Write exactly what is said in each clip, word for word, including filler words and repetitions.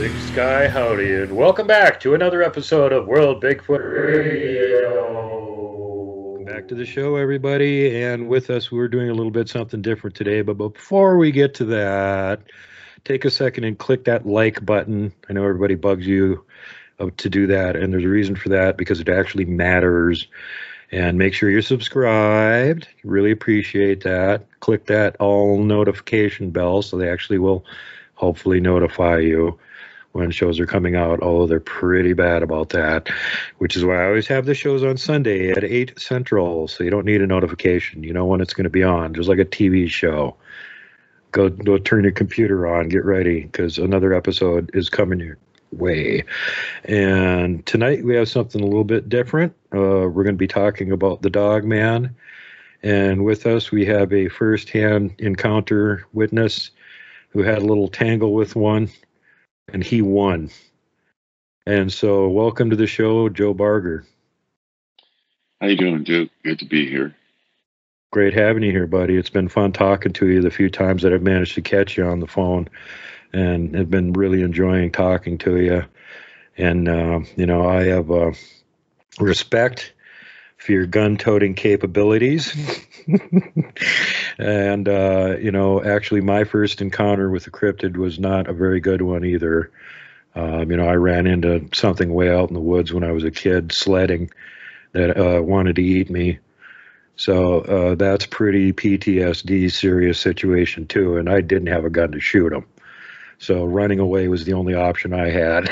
Big Sky Howdy, and welcome back to another episode of World Bigfoot Radio. Welcome back to the show, everybody. And with us, we're doing a little bit something different today. But before we get to that, take a second and click that like button. I know everybody bugs you to do that, and there's a reason for that because it actually matters. And make sure you're subscribed. Really appreciate that. Click that all notification bell so they actually will hopefully notify you when shows are coming out, although they're pretty bad about that, which is why I always have the shows on Sunday at eight Central, so you don't need a notification. You know when it's going to be on, just like a T V show. Go, go turn your computer on, get ready, because another episode is coming your way. And tonight we have something a little bit different. Uh, we're going to be talking about the Dogman, and with us we have a first-hand encounter witness who had a little tangle with one, and he won. And so welcome to the show, Joe Barger. How you doing, Duke? Good to be here. Great having you here, buddy. It's been fun talking to you the few times that I've managed to catch you on the phone, and have been really enjoying talking to you. And, uh, you know, I have uh, respect for your gun-toting capabilities. And, uh, you know, actually my first encounter with a cryptid was not a very good one either. Um, you know, I ran into something way out in the woods when I was a kid sledding that uh, wanted to eat me. So uh, that's pretty P T S D serious situation too, and I didn't have a gun to shoot him. So running away was the only option I had.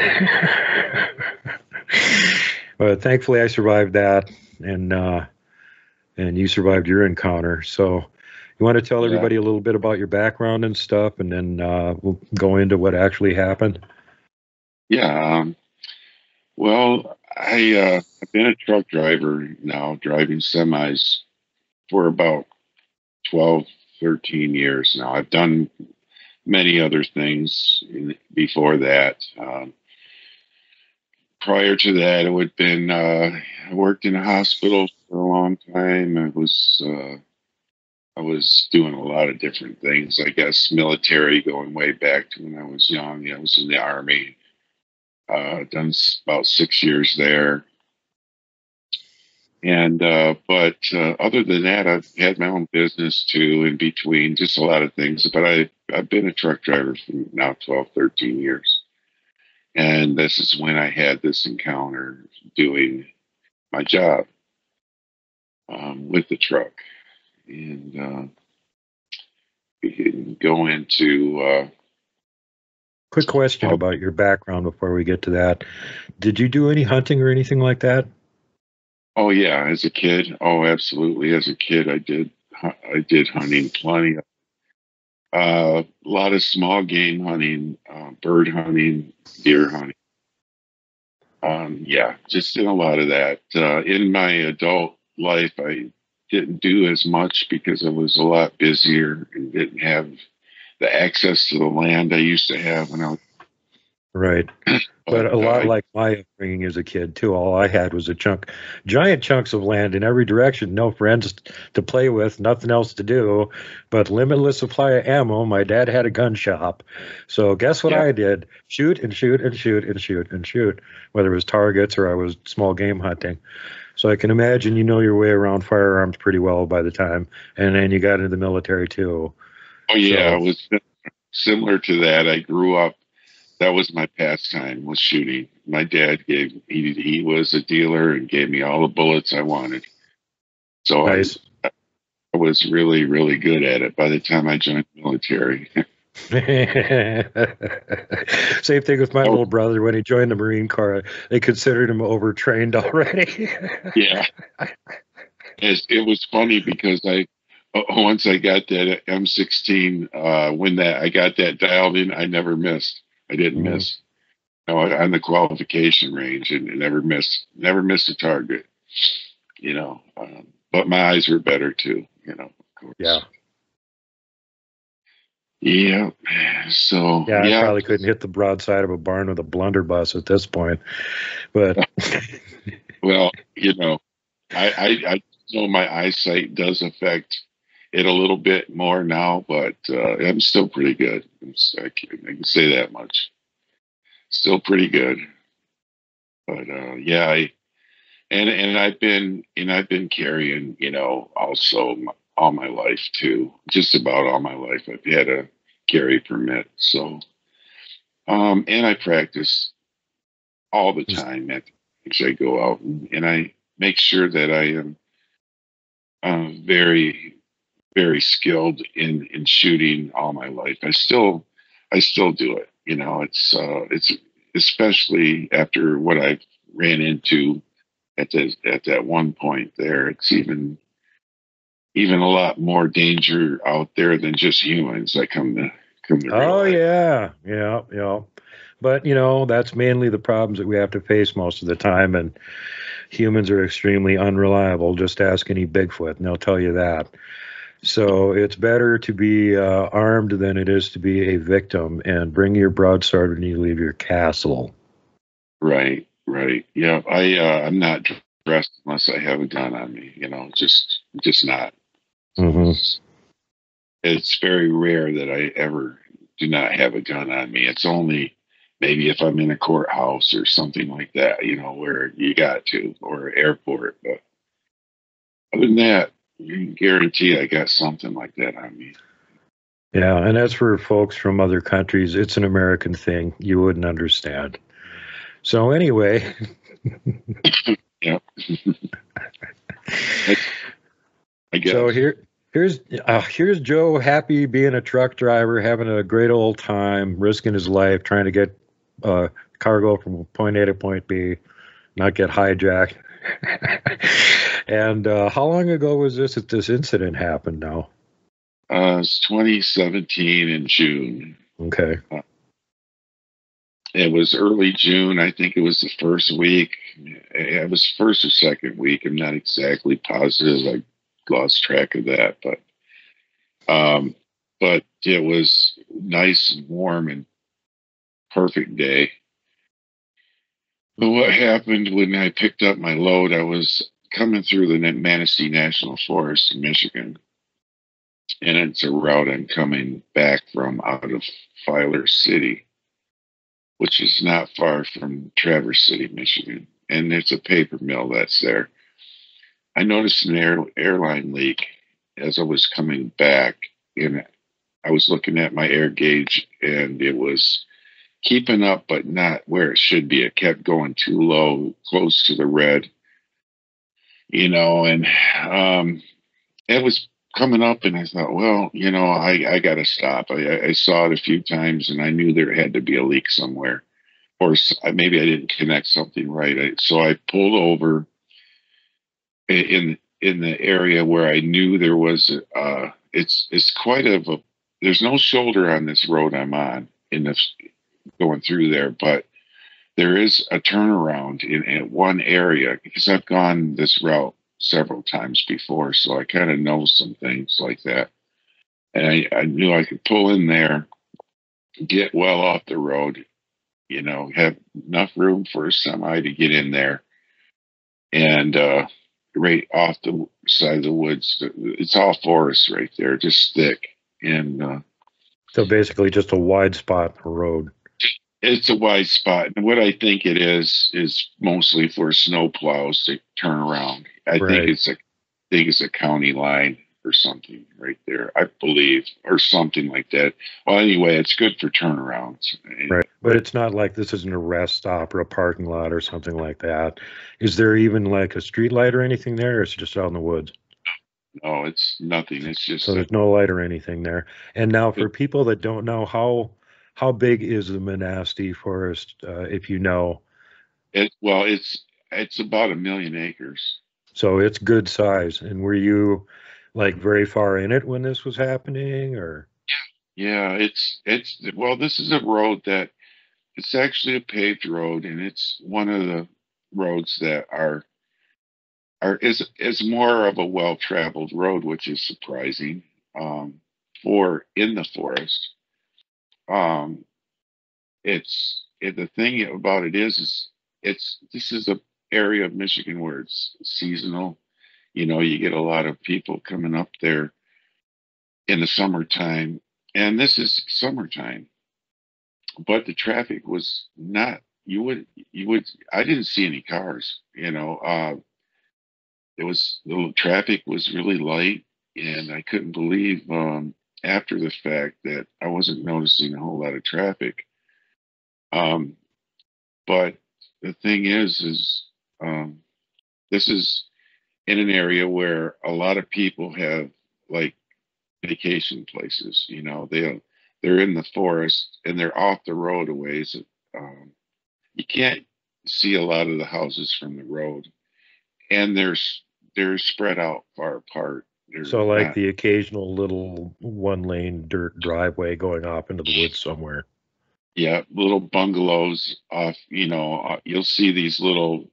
But thankfully I survived that, and uh, and you survived your encounter. So you want to tell everybody yeah. a little bit about your background and stuff, and then uh, we'll go into what actually happened? Yeah. Um, well, I, uh, I've been a truck driver now, driving semis for about twelve, thirteen years now. I've done many other things in, before that. Um, prior to that, it would have been, uh, I worked in a hospital for a long time. I was, uh, I was doing a lot of different things, I guess, military, going way back to when I was young. I was in the Army, uh, done about six years there. And, uh, but uh, other than that, I've had my own business too, in between, just a lot of things. But I, I've been a truck driver for now twelve, thirteen years. And this is when I had this encounter doing my job um, with the truck. And uh, we can go into... Uh, Quick question oh, about your background before we get to that. Did you do any hunting or anything like that? Oh, yeah, as a kid. Oh, absolutely. As a kid, I did I did hunting plenty. Of, uh, a lot of small game hunting, uh, bird hunting, deer hunting. Um, yeah, just did a lot of that. Uh, in my adult life, I didn't do as much because I was a lot busier and didn't have the access to the land I used to have when I was. Right. But, but a lot uh, like my upbringing as a kid, too. All I had was a chunk, giant chunks of land in every direction, no friends to play with, nothing else to do, but limitless supply of ammo. My dad had a gun shop. So guess what yeah. I did? Shoot and shoot and shoot and shoot and shoot, whether it was targets or I was small game hunting. So I can imagine you know your way around firearms pretty well by the time. And then you got into the military, too. Oh, yeah. So, it was similar to that. I grew up. That was my pastime, was shooting. My dad gave, he, he was a dealer and gave me all the bullets I wanted. So nice. I, I was really, really good at it by the time I joined the military. Same thing with my oh. little brother. When he joined the Marine Corps, they considered him overtrained already. Yeah. It, it was funny because I, once I got that M sixteen, uh, when that I got that dialed in, I never missed. I didn't mm-hmm. miss. No, on the qualification range, and, and never missed. Never missed a target. You know, um, but my eyes were better too. You know, of course. Yeah. Yeah. So yeah, yeah. I probably couldn't hit the broadside of a barn with a blunderbuss at this point, but well, you know, I, I I know my eyesight does affect it a little bit more now, but uh, I'm still pretty good. I can, I can say that much. still pretty good. But uh, yeah, I, and and I've been and I've been carrying, you know, also my, all my life too. Just about all my life, I've had a carry permit. So, um, and I practice all the time at as I go out, and, and I make sure that I am uh, very very skilled in in shooting all my life. I still I still do it. You know, it's uh, it's especially after what I ran into at the at that one point there. It's even even a lot more danger out there than just humans. I come to come to Oh realize. yeah, yeah, yeah. But you know, that's mainly the problems that we have to face most of the time, and humans are extremely unreliable. Just ask any Bigfoot, and they'll tell you that. So it's better to be uh, armed than it is to be a victim, and bring your broadsword when you leave your castle. Right, right. Yeah, I uh, I'm not dressed unless I have a gun on me. You know, just just not. Mm-hmm. It's very rare that I ever do not have a gun on me. It's only maybe if I'm in a courthouse or something like that, you know, where you got to, or airport. But other than that, you can guarantee I got something like that on me. Yeah, and as for folks from other countries, it's an American thing. You wouldn't understand. So anyway, Yeah. I guess. so here, here's uh, here's Joe, happy being a truck driver, having a great old time, risking his life, trying to get uh, cargo from point A to point B, not get hijacked. And uh, how long ago was this that this incident happened? Now, Uh, it's twenty seventeen in June. okay, Uh, it was early June. I think it was the first week. It was first or second week. I'm not exactly positive. I lost track of that, but um, but it was nice and warm and perfect day. But what happened when I picked up my load? I was coming through the Manistee National Forest in Michigan, and it's a route I'm coming back from out of Filer City, which is not far from Traverse City, Michigan. And it's a paper mill that's there. I noticed an air, airline leak as I was coming back, and I was looking at my air gauge, and it was keeping up, but not where it should be. It kept going too low, close to the red, you know, and um, it was coming up, and I thought, well, you know, I, I got to stop. I, I saw it a few times, and I knew there had to be a leak somewhere, or maybe I didn't connect something right. I, so I pulled over in in the area where I knew there was. Uh, it's it's quite a. a there's no shoulder on this road I'm on in this going through there, but there is a turnaround in, in one area because I've gone this route several times before, so I kind of know some things like that. And I, I knew I could pull in there, get well off the road, you know, have enough room for a semi to get in there, and uh, right off the side of the woods. It's all forest right there, just thick, and uh, so basically just a wide spot road. it's a wide spot. And what I think it is is mostly for snow plows to turn around. I Right. think it's a I think it's a county line or something right there, I believe, or something like that. Well, anyway, it's good for turnarounds. Right. But it's not like this is an arrest stop or a parking lot or something like that. Is there even like a street light or anything there, or is it just out in the woods? No, it's nothing. It's just So a, there's no light or anything there. And now for people that don't know, how how big is the Manistee Forest, uh, if you know? it, well, it's it's about a million acres. So it's good size. And were you like very far in it when this was happening, or? Yeah, it's it's well, this is a road that it's actually a paved road, and it's one of the roads that are are is is more of a well traveled road, which is surprising um, for in the forest. Um, it's it, the thing about it is is it's this is a area of Michigan where it's seasonal. You know, you get a lot of people coming up there in the summertime, and this is summertime. but the traffic was not. You would you would. I didn't see any cars. You know, uh, it was the traffic was really light, and I couldn't believe um, after the fact that I wasn't noticing a whole lot of traffic. Um, but the thing is, is um, this is in an area where a lot of people have like vacation places. You know, they they're in the forest and they're off the road a ways. Um, you can't see a lot of the houses from the road, and they're s- they're spread out far apart. They're So like not, the occasional little one lane dirt driveway going off into the woods somewhere. yeah, little bungalows off. You know, uh, you'll see these little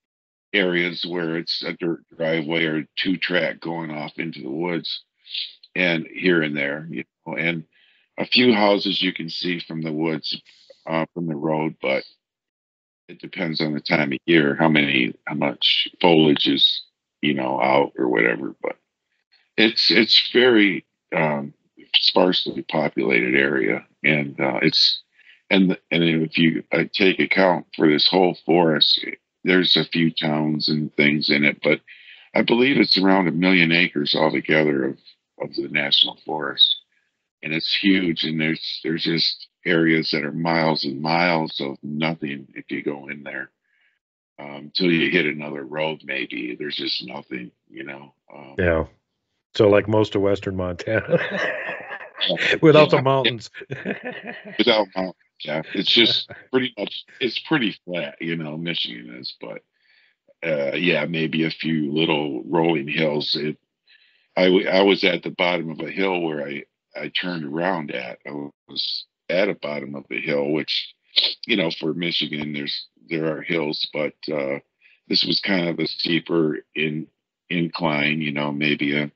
areas where it's a dirt driveway or two track going off into the woods, and here and there, you know, and a few houses you can see from the woods, uh, from the road, but it depends on the time of year, how many, how much foliage is, you know, out or whatever. But it's it's very um, sparsely populated area, and uh, it's and and if you uh, take account for this whole forest, there's a few towns and things in it, but I believe it's around a million acres altogether of of the national forest, and it's huge. And there's there's just areas that are miles and miles of nothing if you go in there um, until you hit another road. Maybe there's just nothing, you know. Um, Yeah. So like most of western Montana. yeah, Without the yeah, yeah, mountains. without mountains. Yeah, it's just pretty much it's pretty flat, you know. Michigan is, but uh, yeah, maybe a few little rolling hills. It, I w- I was at the bottom of a hill where I I turned around at. I was at the bottom of a hill, which you know, for Michigan, there's there are hills, but uh, this was kind of a steeper in incline. You know, maybe a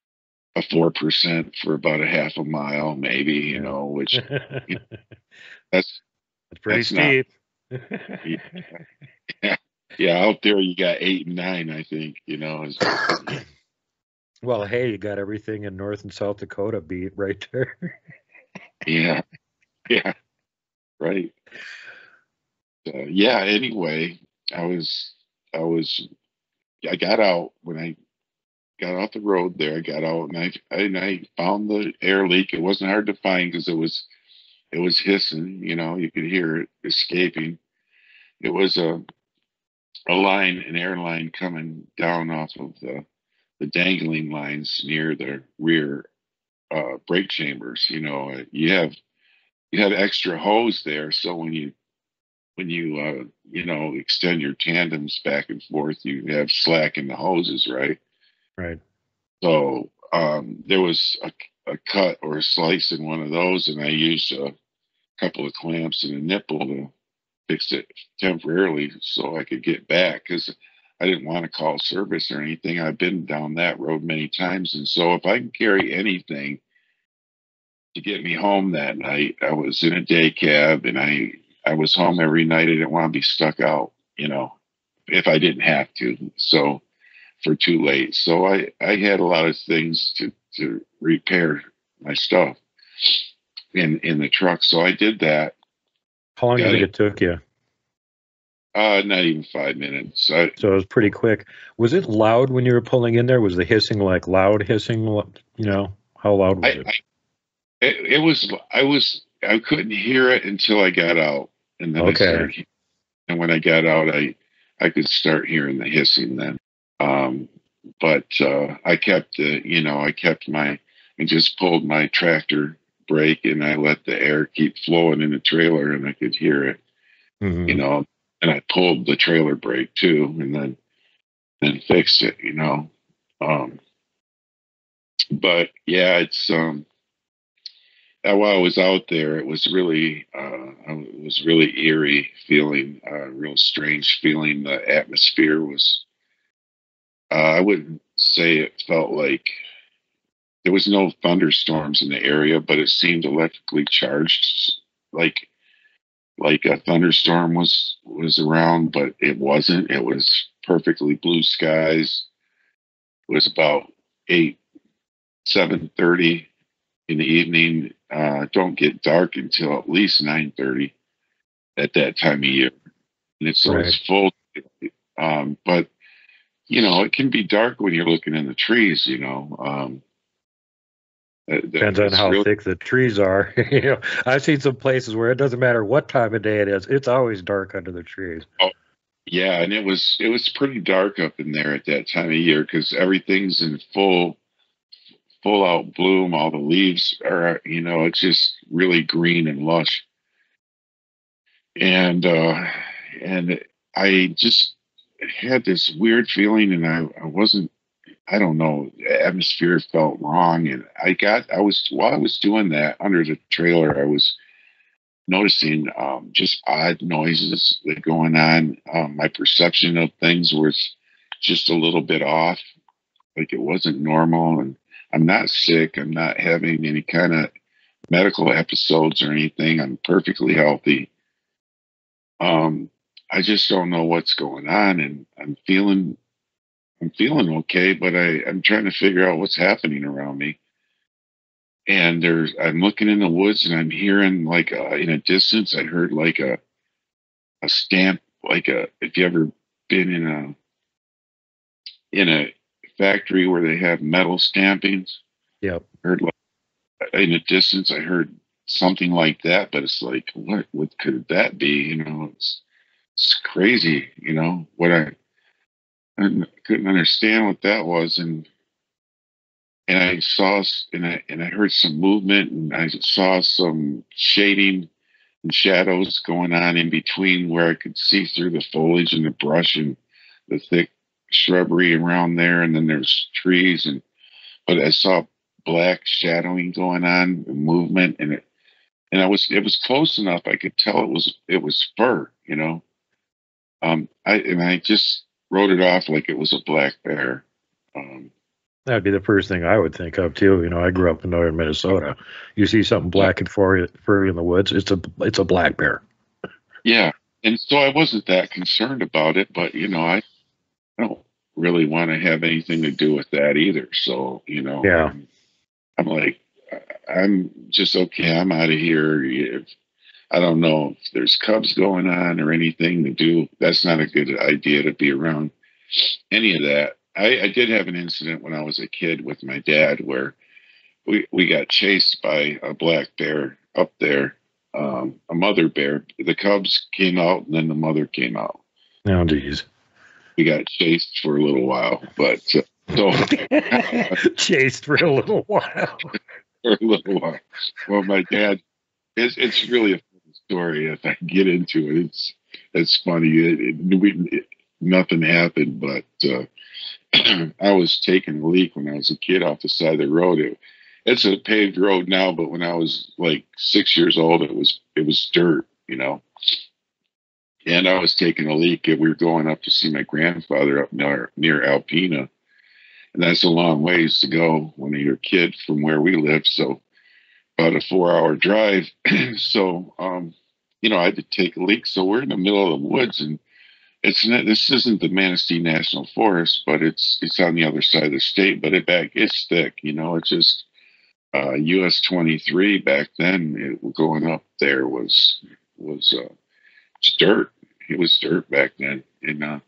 a four percent for about a half a mile, maybe. You Yeah. know, which you know, It's that's pretty that's not. steep. Yeah, yeah. Out there, you got eight and nine. I think you know. Is, Well, hey, you got everything in North and South Dakota beat right there. yeah, yeah, right. Uh, yeah. Anyway, I was I was I got out when I got off the road there. I got out and I and I found the air leak. It wasn't hard to find because it was it was hissing. You know, you could hear it escaping. It was a a line, an air line coming down off of the the dangling lines near the rear uh, brake chambers. You know, you have you have extra hose there, so when you when you uh, you know extend your tandems back and forth, you have slack in the hoses, right? Right. So um, there was a, a cut or a slice in one of those, and I used a couple of clamps and a nipple to fix it temporarily so I could get back because I didn't want to call service or anything. I've been down that road many times, and so if I can carry anything to get me home that night, I was in a day cab, and I I was home every night. I didn't want to be stuck out, you know, if I didn't have to. So for too late. So I, I had a lot of things to, to repair my stuff in, in the truck. So I did that. How long do you Got think it. it took you? Uh, not even five minutes. I, So it was pretty quick. Was it loud when you were pulling in there? Was the hissing like loud hissing? You know, how loud was I, it? I it, it was, I was, I couldn't hear it until I got out. And then I Okay. started, and when I got out, I, I could start hearing the hissing then. Um, but uh, I kept the, you know, I kept my, and just pulled my tractor brake, and I let the air keep flowing in the trailer, and I could hear it, you Hmm. know, and I pulled the trailer brake too, and then then fixed it, you know. Um, but yeah, it's um, uh, while I was out there, it was really, uh, it was really eerie feeling, uh, real strange feeling. The atmosphere was, uh, I wouldn't say it felt like there was no thunderstorms in the area, but it seemed electrically charged, like like a thunderstorm was was around, but it wasn't. It was perfectly blue skies. It was about eight seven thirty in the evening. uh, don't get dark until at least nine thirty at that time of year, and it's so Right. it's full. Um, but you know, it can be dark when you're looking in the trees. You know, um, that, that- Depends on it's how really thick the trees are. You know, I've seen some places where it doesn't matter what time of day it is; it's always dark under the trees. oh, yeah, and it was it was pretty dark up in there at that time of year because everything's in full full out bloom. All the leaves are, you know, it's just really green and lush. And uh, and I just had this weird feeling, and I, I wasn't. I don't know. The atmosphere felt wrong, and I got. I was while I was doing that under the trailer, I was noticing um, just odd noises that going on. Um, my perception of things was just a little bit off, like it wasn't normal. And I'm not sick. I'm not having any kind of medical episodes or anything. I'm perfectly healthy. Um, I just don't know what's going on, and I'm feeling I'm feeling okay, but I, I'm trying to figure out what's happening around me. And there's I'm looking in the woods and I'm hearing like uh, in a distance I heard like a a stamp, like a if you ever been in a in a factory where they have metal stampings. Yep. Heard like in a distance I heard something like that, but it's like what what could that be? You know, it's it's crazy, you know, what I I couldn't understand what that was, and and I saw s- and I and I heard some movement, and I saw some shading and shadows going on in between where I could see through the foliage and the brush and the thick shrubbery around there, and then there's trees, and but I saw black shadowing going on, and movement, and it and I was it was close enough I could tell it was it was fur, you know. Um, I and I just wrote it off like it was a black bear. Um, That'd be the first thing I would think of too. You know, I grew up in northern Minnesota. You see something yeah, black and furry, furry in the woods, it's a it's a black bear. yeah, and so I wasn't that concerned about it, but you know, I don't really want to have anything to do with that either. So you know, Yeah. I'm I'm like, I'm just okay. I'm out of here. If, I don't know if there's cubs going on or anything to do. That's not a good idea to be around any of that. I, I did have an incident when I was a kid with my dad where we, we got chased by a black bear up there, um, a mother bear. The cubs came out and then the mother came out. Oh, geez. We got chased for a little while, but uh, so Chased for a little while. for a little while. Well, my dad, it's, it's really a funny story. If I get into it, it's it's funny. It, it, we, it, nothing happened, but uh, I was taking a leak when I was a kid off the side of the road. It, it's a paved road now, but when I was like six years old, it was it was dirt, you know. And I was taking a leak, and we were going up to see my grandfather up near near Alpena, and that's a long ways to go when you're a kid from where we live. So about a four-hour drive. so um, you know, I had to take a leak. So we're in the middle of the woods, and it's not, this isn't the Manistee National Forest, but it's it's on the other side of the state. But it back it's thick, you know. It's just uh, U S twenty-three back then. It, going up there was was uh, it's dirt. It was dirt back then, and uh,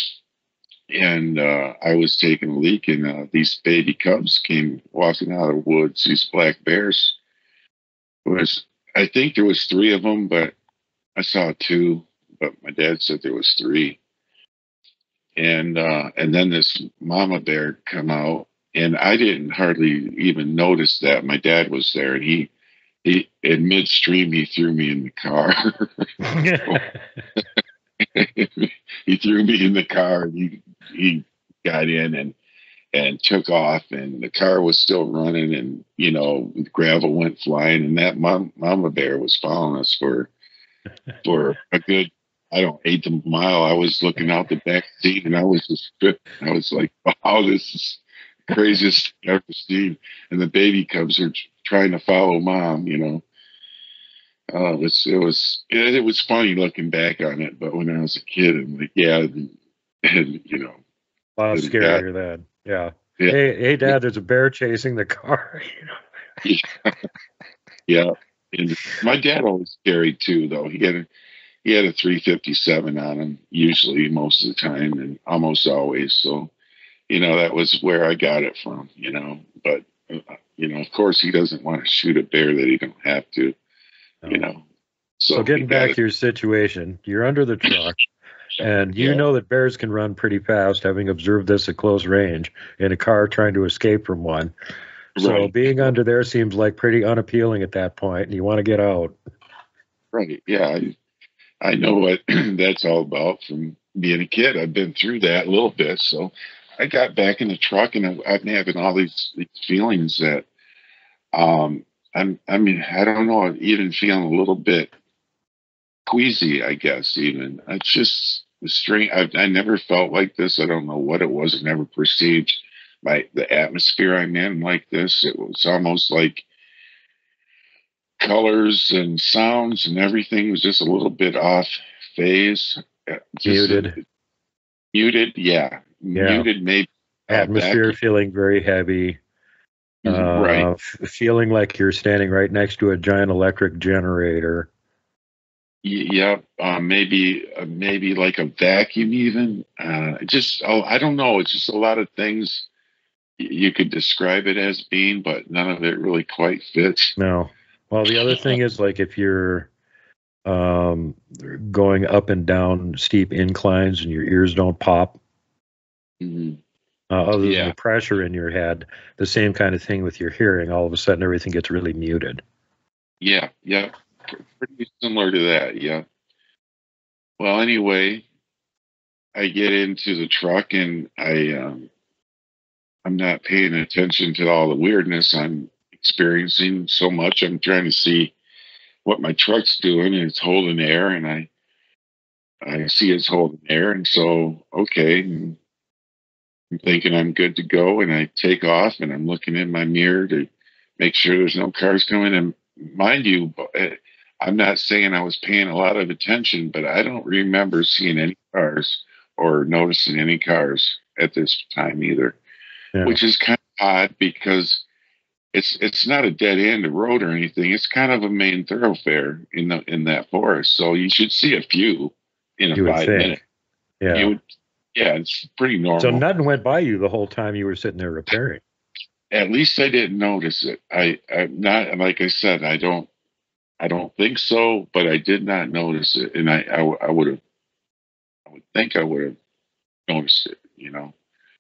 and uh, I was taking a leak, and uh, these baby cubs came walking out of the woods. These black bears. It was I think there was three of them, but I saw two. But my dad said there was three. And uh, and then this mama bear come out, and I didn't hardly even notice that my dad was there, and he he in midstream he threw me in the car. He threw me in the car, and he he got in and and took off, and the car was still running, and you know gravel went flying, and that mom, mama bear was following us for for a good, I don't, eighth of a mile. I was looking out the back seat, and I was just tripping. I was like, wow, this is the craziest thing I've ever seen. And the baby cubs are trying to follow mom, you know. Uh, it was, it was, it, it was funny looking back on it. But when I was a kid, I'm like, yeah, and, and you know, A lot the guy, scarier then. Yeah. yeah, Hey, hey, Dad, there's a bear chasing the car. You know? yeah, Yeah. And my dad always carried two, though. He had a he had a three fifty-seven on him, usually most of the time, and almost always. So, you know, that was where I got it from. You know, but uh, you know, of course, he doesn't want to shoot a bear that he don't have to. You No. know, So so he getting got back it. to your situation, you're under the truck, and you Yeah, know that bears can run pretty fast, having observed this at close range in a car trying to escape from one. So right, being under there seems like pretty unappealing at that point, and you want to get out. right. Yeah, I, I know what that's all about from being a kid. I've been through that a little bit. So I got back in the truck, and I'm, I'm having all these, these feelings that um, I'm. I mean, I don't know. I'm even feeling a little bit queasy. I guess even it's just strange. I've I never felt like this. I don't know what it was. I never perceived my the atmosphere I'm in like this. It was almost like colors and sounds and everything was just a little bit off phase. Uh, Just a, Muted. muted, yeah, Yeah. muted, maybe uh, Atmosphere vacuum. feeling very heavy. Right. Uh, f- feeling like you're standing right next to a giant electric generator. Y- Yeah, uh, maybe uh, maybe like a vacuum even. Uh, just oh, I don't know. It's just a lot of things y- you could describe it as being, but none of it really quite fits. No. Well, the other thing is like if you're um, going up and down steep inclines and your ears don't pop, Mhm. uh, other than the Yeah, pressure in your head, the same kind of thing with your hearing. All of a sudden, everything gets really muted. yeah, yeah. Pretty similar to that. Yeah. Well, anyway, I get into the truck and I um, I'm not paying attention to all the weirdness I'm experiencing so much. I'm trying to see what my truck's doing, and it's holding air, and I I see it's holding air, and so okay, and I'm thinking I'm good to go, and I take off, and I'm looking in my mirror to make sure there's no cars coming. And mind you, eh, I'm not saying I was paying a lot of attention, but I don't remember seeing any cars or noticing any cars at this time either, Yeah. which is kind of odd because it's it's not a dead end road or anything. It's kind of a main thoroughfare in the in that forest, so you should see a few in a You would five minute. think. You Yeah. would, yeah, it's pretty So normal. nothing went by you the whole time you were sitting there repairing. At least I didn't notice it. I I'm not like I said. I don't I don't think so, but I did not notice it, and I I, I would have I would think I would have noticed it. You know.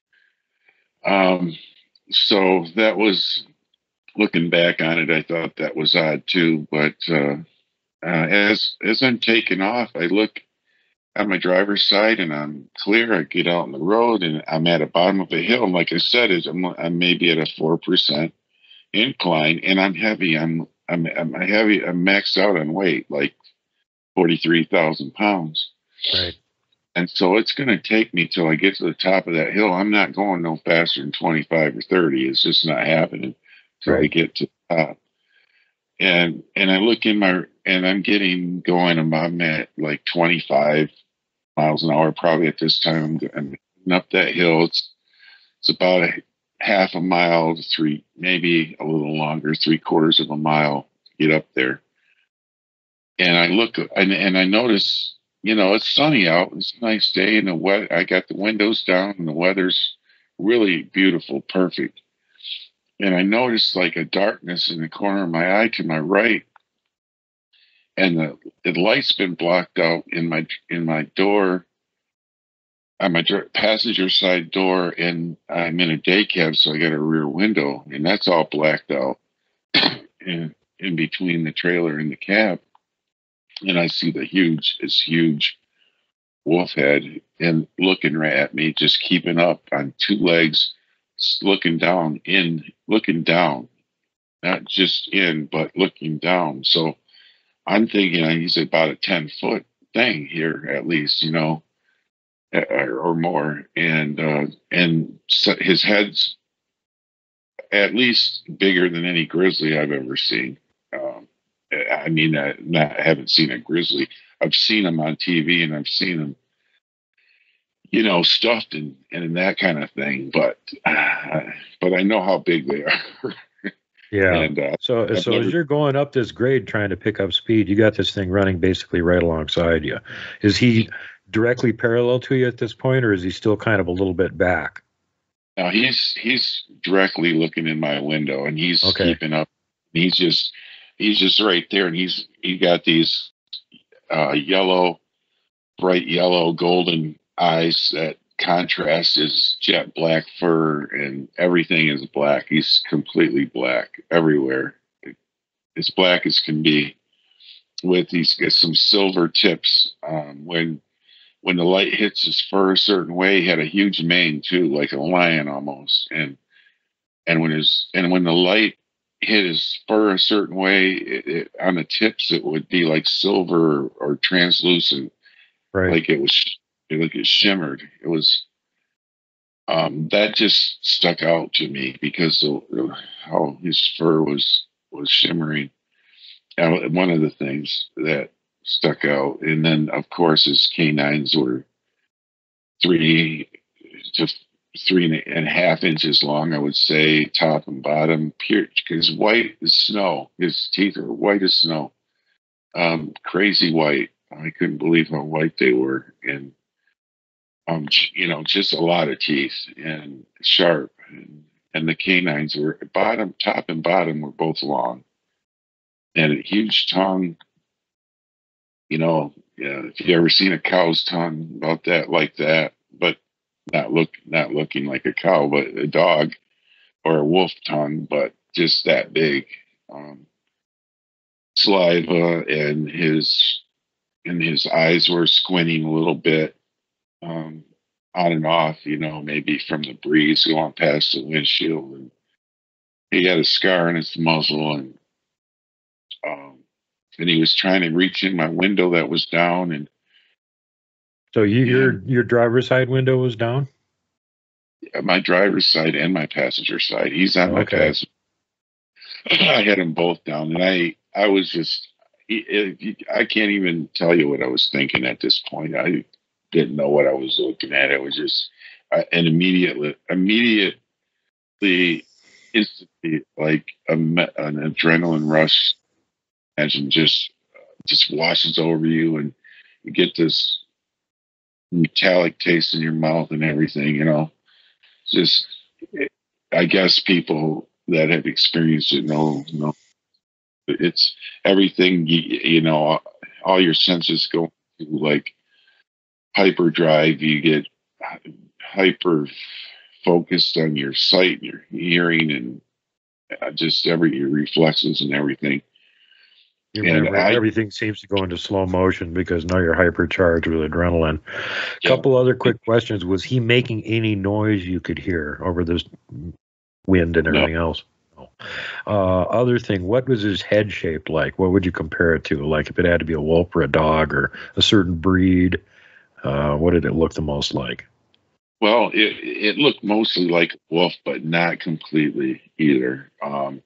Um. So that was looking back on it. I thought that was odd too, but. uh Uh, as as I'm taking off, I look at my driver's side and I'm clear. I get out on the road and I'm at the bottom of a hill. And like I said, is I'm, I'm maybe at a four percent incline, and I'm heavy. I'm I'm I'm heavy. I'm maxed out on weight, like forty three thousand pounds. Right. And so it's going to take me till I get to the top of that hill. I'm not going no faster than twenty five or thirty. It's just not happening till I Right. get to the top. and and I look in my and I'm getting going. I'm, I'm at like twenty-five miles an hour probably at this time. I'm, I'm going up that hill. It's it's about a half a mile to three, maybe a little longer, three quarters of a mile to get up there. And I look and and I notice, you know, it's sunny out. It's a nice day, and the weather. I got the windows down, and the weather's really beautiful, perfect. And I noticed like a darkness in the corner of my eye to my right, and the, the light's been blocked out in my in my door on my dr- passenger side door, and I'm in a day cab, so I got a rear window, and that's all blacked out in, in between the trailer and the cab. And I see the huge, this huge wolf head and looking right at me, just keeping up on two legs, looking down in, looking down, not just in, but looking down. So I'm thinking he's about a ten foot thing here, at least, you know, or, or more. And, uh, and so his head's at least bigger than any grizzly I've ever seen. Um, I mean, I, not, I haven't seen a grizzly. I've seen them on T V and I've seen them, you know, stuffed and, and that kind of thing. But, uh, but I know how big they are. Yeah. And uh, So I've so as never. you're going up this grade trying to pick up speed, you got this thing running basically right alongside you. Is he directly parallel to you at this point, or is he still kind of a little bit back? Now he's he's directly looking in my window, and he's Okay. keeping up. He's just he's just right there, and he's he got these uh, yellow, bright yellow, golden eyes that contrast his jet black fur, and everything is black. He's completely black everywhere, as black as can be. With these some silver tips. Um, when when the light hits his fur a certain way, he had a huge mane too, like a lion almost, and and when his and when the light hit his fur a certain way, it, it, on the tips it would be like silver or, or translucent, Right. like it was like it shimmered. It was um, that just stuck out to me because of how his fur was was shimmering. Uh, one of the things that stuck out, and then of course his canines were three to three and a half inches long, I would say, top and bottom, pure, because white as snow. His teeth are white as snow, um, crazy white. I couldn't believe how white they were, and um, you know, just a lot of teeth and sharp, and, and the canines were bottom, top, and bottom were both long, and a huge tongue. You know, yeah, if you ever seen a cow's tongue, about that, like that, but not look, not looking like a cow, but a dog or a wolf tongue, but just that big. Um, saliva, and his and his eyes were squinting a little bit, um, on and off. You know, maybe from the breeze going past the windshield. And he had a scar on his muzzle, and um, and he was trying to reach in my window that was down, and So you, and your your driver's side window was down? my driver's side and my passenger side. He's on my Okay. passenger. I had them both down, and I I was just I can't even tell you what I was thinking at this point. I didn't know what I was looking at. It was just uh, an immediately immediately instantly like a, an adrenaline rush. Imagine just just washes over you, and you get this metallic taste in your mouth and everything. You know, just I guess people that have experienced it know know it's everything. You, you know, all your senses go to like hyperdrive. You get hyper focused on your sight, your hearing, and uh, just every your reflexes and everything. You And remember I, everything seems to go into slow motion because now you're hypercharged with adrenaline. A yeah, couple other quick questions. Was he making any noise you could hear over this wind and no, everything else? No. Uh, other thing, what was his head shaped like? What would you compare it to? Like if it had to be a wolf or a dog or a certain breed, uh, what did it look the most like? well, it it looked mostly like a wolf, but not completely either. Um,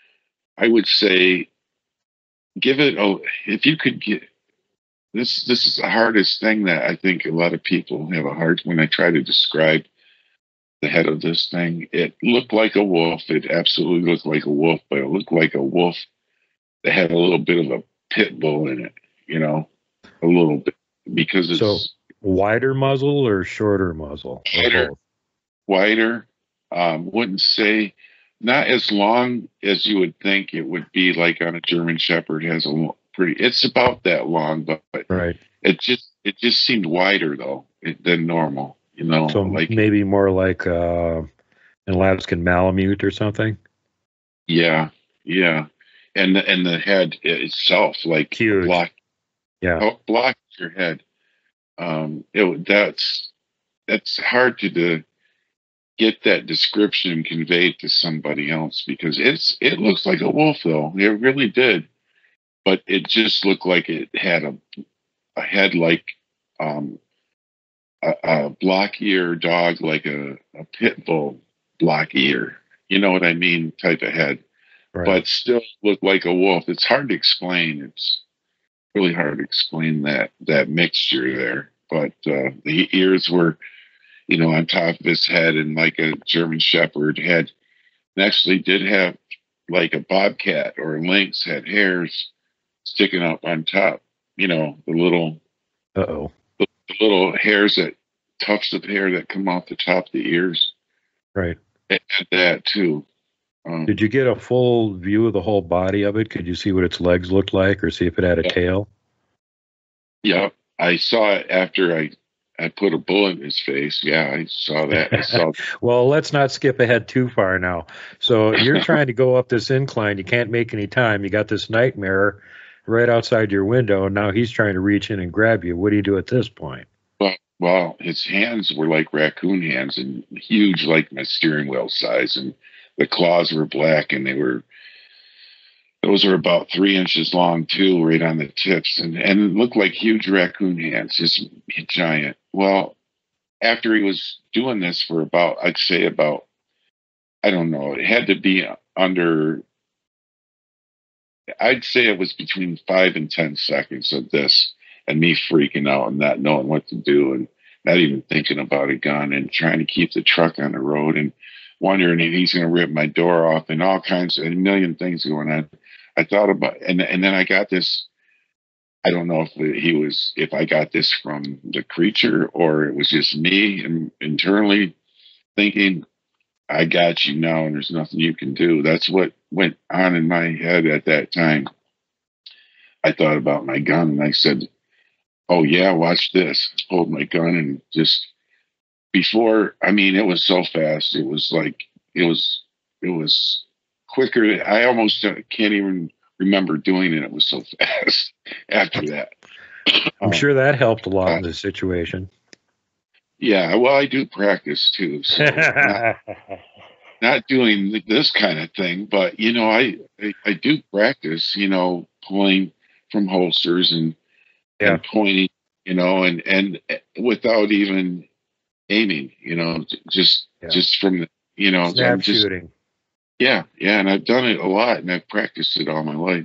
I would say give it a if you could get this. This is the hardest thing that I think a lot of people have a hard when I try to describe the head of this thing. It looked like a wolf. It absolutely looked like a wolf, but it looked like a wolf that had a little bit of a pit bull in it, you know, a little bit because So it's wider muzzle or shorter muzzle or wider, both? wider. Um, wouldn't say not as long as you would think it would be like on a German Shepherd has a lo- pretty, it's about that long, but, but Right. it just, it just seemed wider though it, than normal, you know, So like, maybe more like uh, an Alaskan Malamute or something? yeah, yeah. And the, and the head itself, like a Huge. block, Yeah. oh, block your head. Um, it that's that's hard to de- get that description conveyed to somebody else because it's it looks like a wolf though. It really did, but it just looked like it had a a head like um, a, a block ear dog, like a, a pit bull block ear. You know what I mean? Type of head, Right. but still looked like a wolf. It's hard to explain. It's really hard to explain that that mixture there. But uh, the ears were, you know, on top of his head, and like a German Shepherd had, and actually did have like a bobcat or a lynx had hairs sticking up on top. You know, the little Uh oh. the, the little hairs that tufts of hair that come off the top of the ears. Right. It had that too. Um, Did you get a full view of the whole body of it? Could you see what its legs looked like, or see if it had a yeah, tail? yeah, I saw it after I I put a bullet in his face. Yeah, I saw that. I saw. Well, let's not skip ahead too far now. So you're trying to go up this incline. You can't make any time. You got this nightmare right outside your window, and now he's trying to reach in and grab you. What do you do at this point? Well, well, his hands were like raccoon hands and huge, like my steering wheel size, and the claws were black, and they were those were about three inches long too, right on the tips, and and it looked like huge raccoon hands, just giant. Well, after he was doing this for about, I'd say about, I don't know, it had to be under, I'd say it was between five and ten seconds of this, and me freaking out and not knowing what to do, and not even thinking about a gun, and trying to keep the truck on the road, and wondering if he's going to rip my door off, and all kinds of a million things going on. I thought about, and and then I got this. I don't know if he was, if I got this from the creature or it was just me and internally thinking, I got you now, and there's nothing you can do. That's what went on in my head at that time. I thought about my gun, and I said, "Oh yeah, watch this." Pulled my gun, and just before, I mean, it was so fast. It was like it was it was quicker. I almost can't even remember doing it. It was so fast after that. I'm Um, sure that helped a lot uh, in this situation. yeah, well, I do practice too, so not, not doing this kind of thing, but you know, I, I I do practice. You know, pulling from holsters and Yeah. and pointing. You know, and and without even aiming. You know, j- just Yeah. just from the. You know, so I'm Snap just shooting. yeah, yeah, and I've done it a lot, and I've practiced it all my life.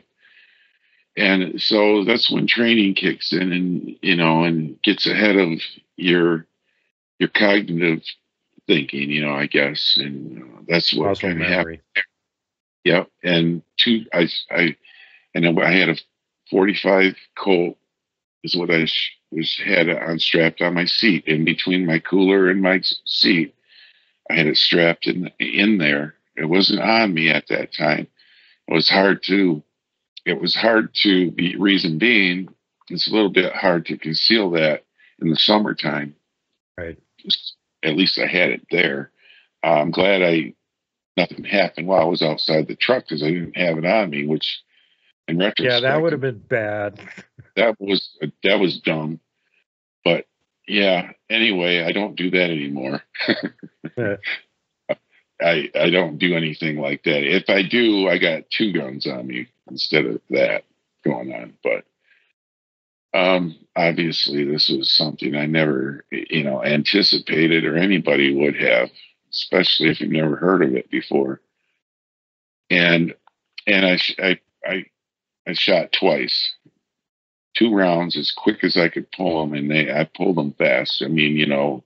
And so that's when training kicks in, and you know, and gets ahead of your your cognitive thinking, you know, I guess, and uh, that's what Muscle kind of happened. memory. Yep. And two, I, I, and I had a forty-five Colt is what I sh- was had on strapped on my seat in between my cooler and my s- seat. I had it strapped in in there. It wasn't on me at that time. It was hard to. It was hard to be. Reason being, it's a little bit hard to conceal that in the summertime. Right. Just, at least I had it there. Uh, I'm glad I nothing happened while I was outside the truck because I didn't have it on me, which in Yeah, that retrospect, would have been bad. that was that was dumb. But yeah, anyway, I don't do that anymore. Uh, I I don't do anything like that. If I do, I got two guns on me instead of that going on. But um, obviously, this was something I never, you know, anticipated or anybody would have, especially if you've never heard of it before. And and I I I, I shot twice, two rounds as quick as I could pull them, and they I pulled them fast. I mean, you know,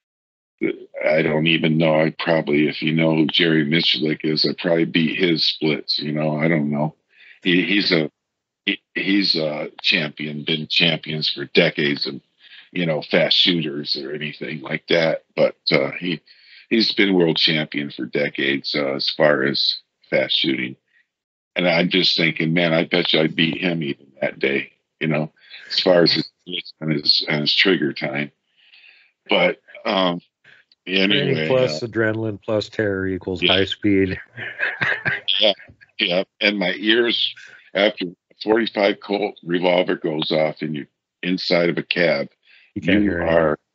I don't even know. I probably, if you know who Jerry Michalik is, I probably beat his splits. You know, I don't know. He, he's a he, he's a champion, been champions for decades of, you know, fast shooters or anything like that. But uh, he he's been world champion for decades uh, as far as fast shooting. And I'm just thinking, man, I bet you I beat him even that day. You know, as far as his splits and his and his trigger time. But um, Training anyway, uh, plus adrenaline plus terror equals yeah, high speed. yeah, yeah. And my ears, after a forty-five Colt revolver goes off and you're inside of a cab, You can't you hear anything. are,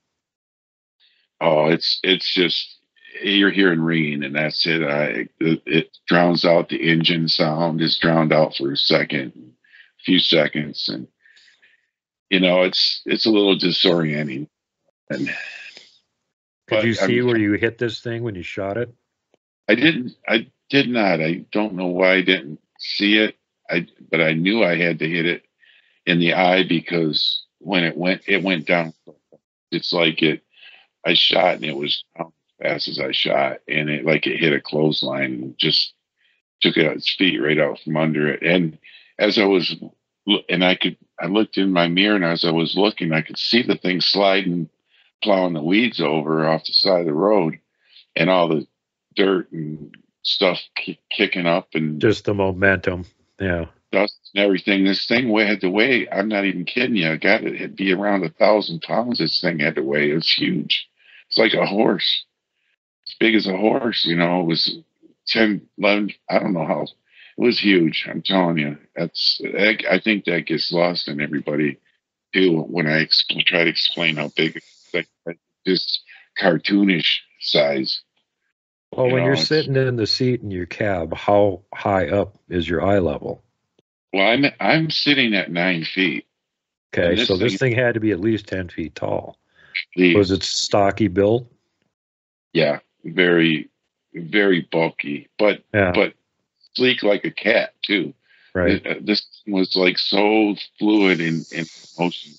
oh, it's, it's just, you're hearing ringing and that's it. I, it, it drowns out the engine sound, is drowned out for a second, a few seconds. And, you know, it's, it's a little disorienting. And, Could but you I'm, see where you hit this thing when you shot it? I didn't, I did not, I don't know why I didn't see it. I, but I knew I had to hit it in the eye because when it went, it went down. It's like it, I shot and it was down as fast as I shot, and it like it hit a clothesline and just took its feet right out from under it. And as I was, and I could, I looked in my mirror, and as I was looking, I could see the thing sliding, plowing the weeds over off the side of the road, and all the dirt and stuff k- kicking up, and Just the momentum. Yeah. dust and everything. This thing had to weigh, I'm not even kidding you, I got it, it'd be around a thousand pounds. This thing had to weigh. It was huge. It's like a horse, as big as a horse, you know. It was ten, eleven, I don't know how. It was huge. I'm telling you. That's, I think that gets lost in everybody too when I exp- try to explain how big it's like, like just cartoonish size. Well, You when know, you're it's, sitting in the seat in your cab, how high up is your eye level? well, I'm I'm sitting at nine feet, Okay, and so this this thing, thing had to be at least ten feet tall. the Was it stocky built? yeah, very, very bulky, but Yeah, but sleek like a cat too. right. Th- uh, This was like so fluid in, in motion.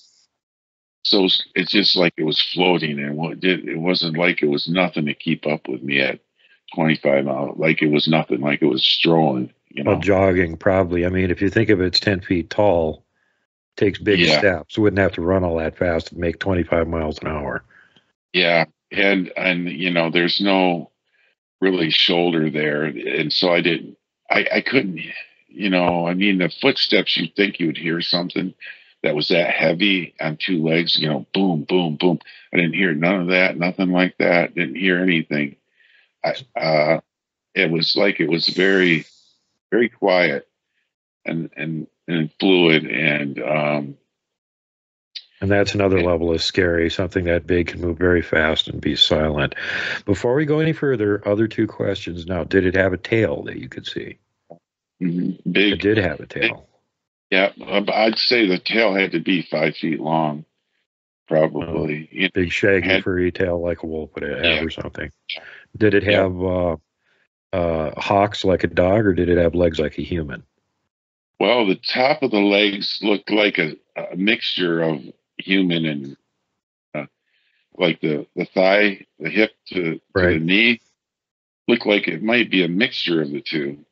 So it's just like it was floating, and what did it wasn't like it was nothing to keep up with me at twenty-five miles. Like it was nothing. Like it was strolling. You Well, know. jogging probably. I mean, if you think of it, it's ten feet tall, takes big Yeah, steps. Wouldn't have to run all that fast and make twenty-five miles an hour. yeah, and and you know, there's no really shoulder there, and so I didn't. I I couldn't. You know, I mean, the footsteps. You'd think you would hear something that was that heavy on two legs. You know, boom, boom, boom. I didn't hear none of that. Nothing like that. Didn't hear anything. I uh, it was like it was very, very quiet and and and fluid, and um, And that's another it, level of scary. Something that big can move very fast and be silent. Before we go any further, other two questions now. Did it have a tail that you could see? mhm, It big, did have a big. tail. Yeah, I'd say the tail had to be five feet long, Oh, probably. You know, big, shaggy, had furry tail like a wolf would have yeah, or something. Did it yeah. have uh, uh, hocks like a dog, or did it have legs like a human? Well, the top of the legs looked like a, a mixture of human and uh, like the the thigh, the hip to to the Right. knee looked like it might be a mixture of the two.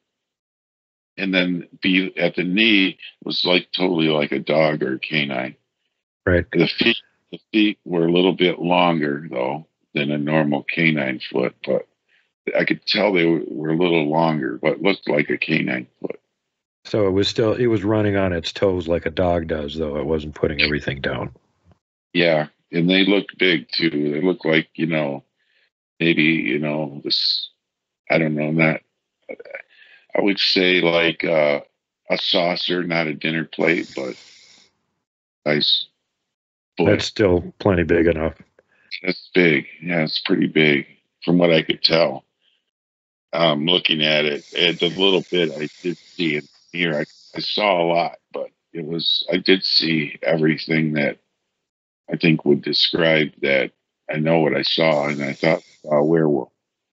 And then be at the knee was like totally like a dog or a canine. Right. The feet, the feet were a little bit longer though than a normal canine foot, but I could tell they were, were a little longer, but looked like a canine foot. So it was still it was running on its toes like a dog does, though it wasn't putting everything down. Yeah, and they looked big too. They looked like, you know, maybe, you know, this, I don't know, not, I would say like uh, a saucer, not a dinner plate, but nice That's foot. still plenty big enough. That's big. Yeah, it's pretty big from what I could tell. Um, looking at it, and the little bit I did see in here, I, I saw a lot, but it was, I did see everything that I think would describe that. I know what I saw, and I thought I saw a werewolf.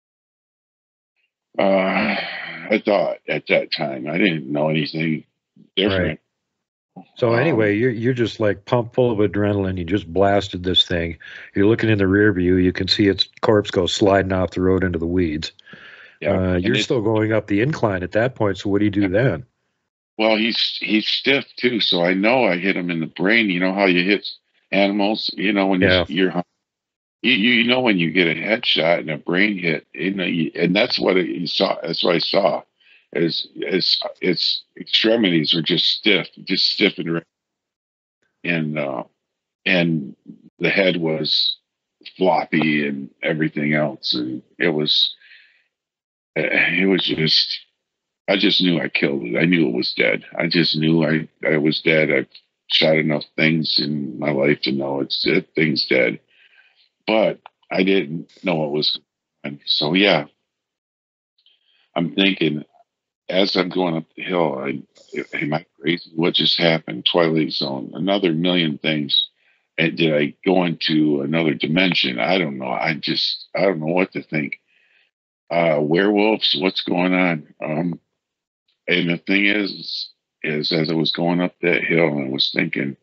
Uh, I thought at that time I didn't know anything Right. different. So Um, anyway, you're you're just like pumped full of adrenaline. You just blasted this thing. You're looking in the rear view. You can see its corpse go sliding off the road into the weeds. yeah, Uh, and you're it. still going up the incline at that point. So what do you do then? Well, he's he's stiff too, so I know I hit him in the brain. You know how you hit animals. You know when you Yeah. you're you, you know when you get a headshot and a brain hit. You know, you, and that's what it, you saw. That's what I saw. Is its its extremities were just stiff, just stiff and and uh, and the head was floppy and everything else, and it was it was just I just knew I killed it. I knew it was dead. I just knew I I was dead. I've shot enough things in my life to know it's it thing's dead, but I didn't know what was. And so yeah, I'm thinking as I'm going up the hill, I am I crazy? What just happened? Twilight Zone, another million things. And did I go into another dimension? I don't know. I just I don't know what to think. Uh, werewolves, what's going on? Um, and the thing is, is as I was going up that hill, and I was thinking,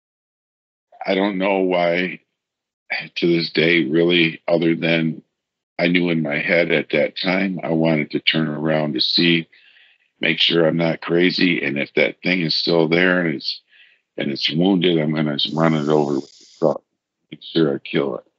I don't know why to this day, really, other than I knew in my head at that time I wanted to turn around to see, make sure I'm not crazy, and if that thing is still there and it's and it's wounded, I'm gonna run it over with the truck. Make sure I kill it.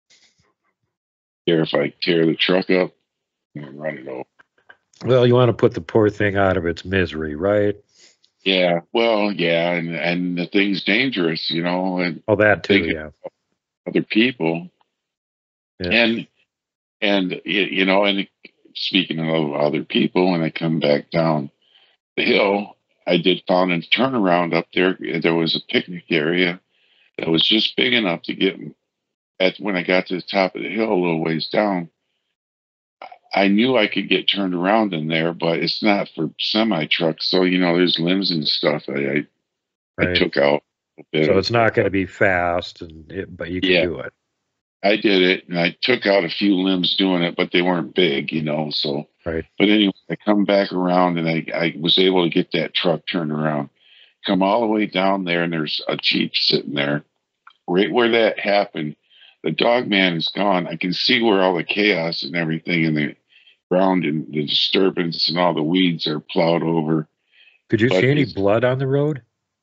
Care if I tear the truck up and run it over. Well, you want to put the poor thing out of its misery, right? Yeah, well, yeah, and and the thing's dangerous, you know, and Oh, that too, thinking yeah. other people, Yeah. and and y- you know, and speaking of other people, when I come back down the hill, I did found a turnaround up there. There was a picnic area that was just big enough to get at when I got to the top of the hill, a little ways down. I knew I could get turned around in there, but it's not for semi trucks. So you know, there's limbs and stuff. I I, I Right. took out a bit So of. it's not going to be fast, and it, but you can Yeah, do it. I did it, and I took out a few limbs doing it, but they weren't big, you know. So, Right. but anyway, I come back around, and I I was able to get that truck turned around. Come all the way down there, and there's a Jeep sitting there, right where that happened. The Dogman is gone. I can see where all the chaos and everything in the ground and the disturbance and all the weeds are plowed over. Could you But see any it's blood on the road?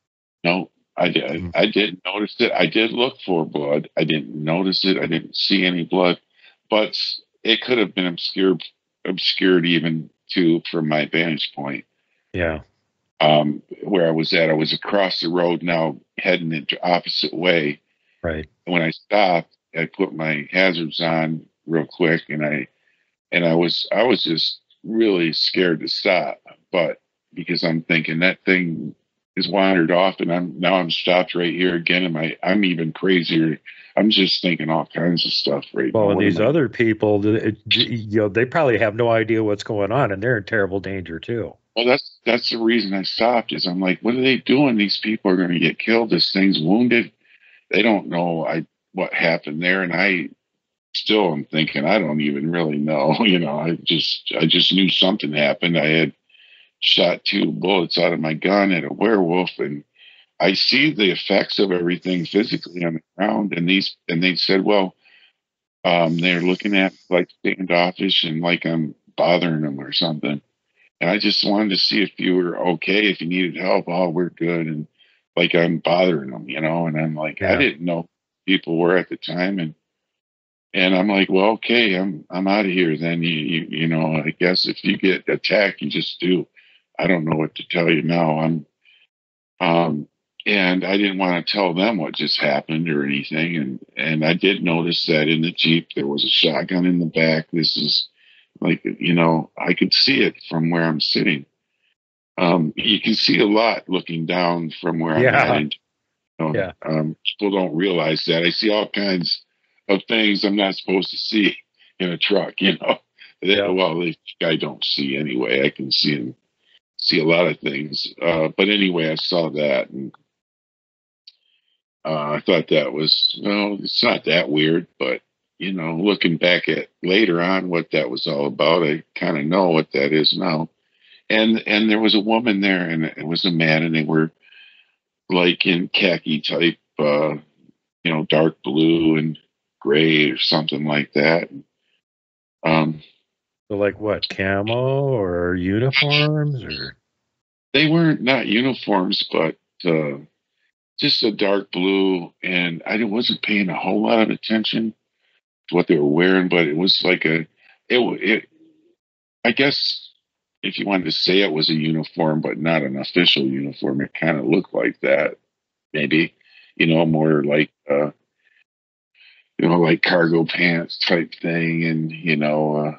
no, I did. Mm. I didn't notice it. I did look for blood. I didn't notice it. I didn't see any blood, but it could have been obscured, obscured even too from my vantage point. Yeah. Um, where I was at, I was across the road now, heading the opposite way. Right. And when I stopped, I put my hazards on real quick, and I and I was I was just really scared to stop, but because I'm thinking that thing is wandered off, and I'm now I'm stopped right here again. Am I? I'm even crazier. I'm just thinking all kinds of stuff right now. Well, and What am these I? other people, th- you know, they probably have no idea what's going on, and they're in terrible danger too. Well, that's that's the reason I stopped. Is I'm like, what are they doing? These people are going to get killed. This thing's wounded. They don't know I what happened there, and I still am thinking I don't even really know. You know, I just I just knew something happened. I had shot two bullets out of my gun at a werewolf, and I see the effects of everything physically on the ground. And these and they said, well, um, they're looking at like standoffish and like I'm bothering them or something. And I just wanted to see if you were okay, if you needed help. Oh, we're good, and like I'm bothering them, you know. And I'm like, I Yeah. didn't know people were at the time, and and I'm like, well, okay, I'm I'm out of here. Then you you you know, I guess if you get attacked, you just do. I don't know what to tell you now. I'm um and I didn't want to tell them what just happened or anything. And and I did notice that in the Jeep there was a shotgun in the back. This is like you know, I could see it from where I'm sitting. Um, you can see a lot looking down from where I'm at. Yeah. And, you know, Yeah. um, people don't realize that. I see all kinds of things I'm not supposed to see in a truck. You know, They- Yeah. well, this guy don't see anyway. I can see him see a lot of things. Uh, but anyway, I saw that, and uh, I thought that was well, it's not that weird, but you know, looking back at later on what that was all about, I kind of know what that is now. And and there was a woman there, and it was a man, and they were like in khaki type, uh, you know, dark blue and gray or something like that. Um, So, like what, camo or uniforms or? they weren't not uniforms, but uh, just a dark blue, and I wasn't paying a whole lot of attention to what they were wearing, but it was like a, it, it I guess if you wanted to say it was a uniform, but not an official uniform, it kind of looked like that, maybe, you know, more like, uh, you know, like cargo pants type thing, and you know, uh,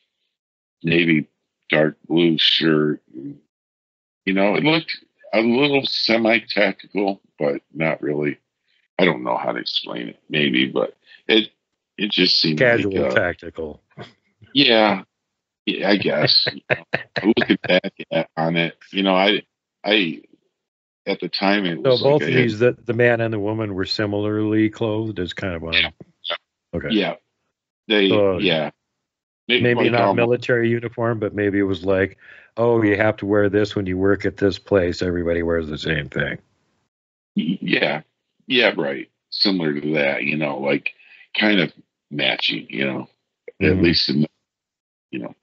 navy dark blue shirt. And, you know, it looked a little semi-tactical, but not really. I don't know how to explain it. Maybe, but it it just seemed like, Casual uh, tactical. yeah, yeah, I guess. You know, looking back at, on it, you know, I I at the time it So was like both I of had, these, the, the man and the woman, were similarly clothed, is kind of what I'm. Okay. yeah, they, So yeah, maybe maybe like not almost, military uniform, but maybe it was like, oh, you have to wear this when you work at this place. Everybody wears the same thing. yeah, yeah, right, similar to that, you know, like kind of matching, you know. at Mhm. least, in, you know.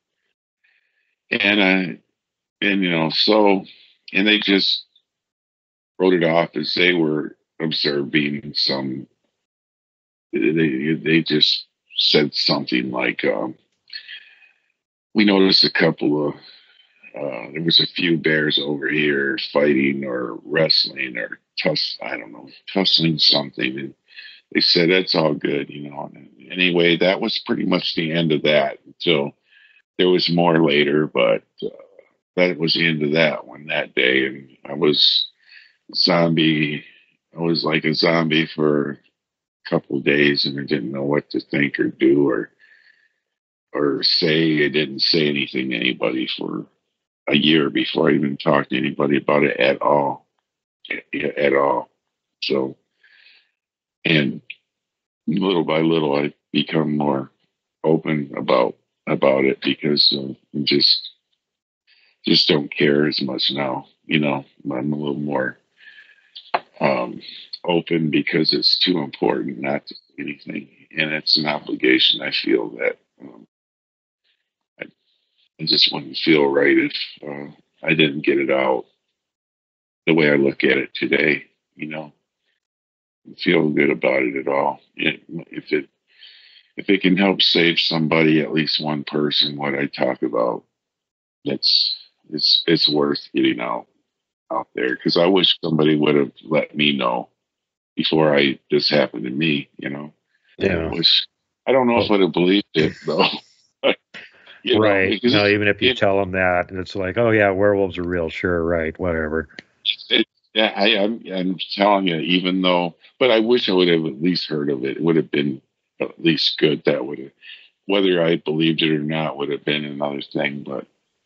And I, and you know, so, and they just wrote it off as they were observing some. They they just said something like, um, "We noticed a couple of uh, there was a few bears over here fighting or wrestling or tuss I don't know tussling something." And they said that's all good, you know. And anyway, that was pretty much the end of that until there was more later, but uh, that was the end of that one that day, and I was zombie. I was like a zombie for a couple of days, and I didn't know what to think or do or or say. I didn't say anything to anybody for a year before I even talked to anybody about it at all, at all. So, and little by little, I've become more open about about it because uh, just just don't care as much now. You know, I'm a little more um, open because it's too important not to do anything, and it's an obligation. I feel that um, I, I just wouldn't feel right if uh, I didn't get it out the way I look at it today. You know, feel good about it at all. It, if it if it can help save somebody, at least one person, what I talk about, it's it's it's worth getting out out there, because I wish somebody would have let me know before I this happened to me. You know, I Yeah. wish. I don't know if I'd have believed it though. you know, Right. because No, it's, even if you it, tell them that, it's like, oh yeah, werewolves are real. Sure, right, whatever. it, yeah, I, I'm I'm telling you, even though, but I wish I would have at least heard of it. It would have been at least good. That would have, whether I believed it or not, would have been another thing. But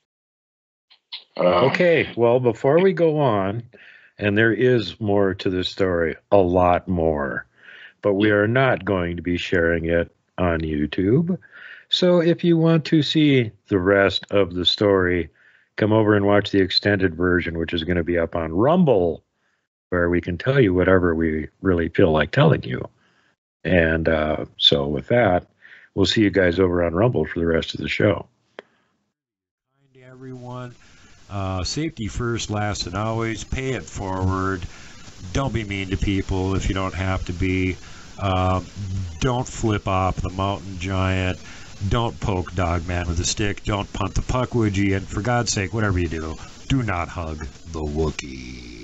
uh, Okay, well, before we go on, and there is more to the story, a lot more, but we are not going to be sharing it on YouTube. So if you want to see the rest of the story, come over and watch the extended version, which is going to be up on Rumble, where we can tell you whatever we really feel like telling you. And uh, so with that, we'll see you guys over on Rumble for the rest of the show. Hi, everyone. Uh, safety first, last, and always. Pay it forward. Don't be mean to people if you don't have to be. Uh, don't flip off the mountain giant. Don't poke Dogman with a stick. Don't punt the puck, would you? And for God's sake, whatever you do, do not hug the Wookiee.